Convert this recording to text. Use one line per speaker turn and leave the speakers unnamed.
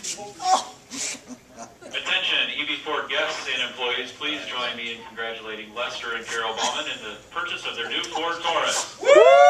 Attention, EB4 guests and employees, please join me in congratulating Lester and Carol Bauman in the purchase of their new Ford Taurus.